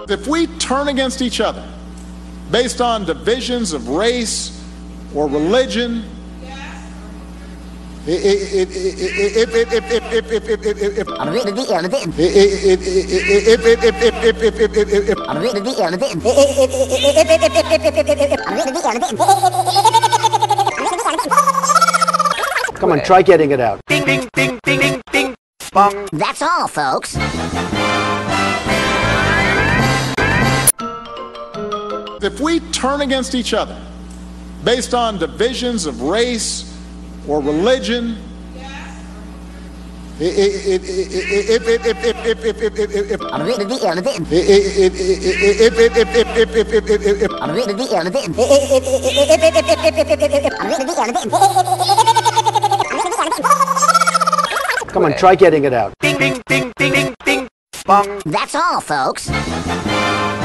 If we turn against each other based on divisions of race or religion, Come on, try getting it out. Ding, ding, ding, ding, ding, ding, bong. That's all, folks. if we turn against each other based on divisions of race or religion, Come on, try getting it out. Ding, ding, ding, ding, ding, ding, bong. That's all, folks.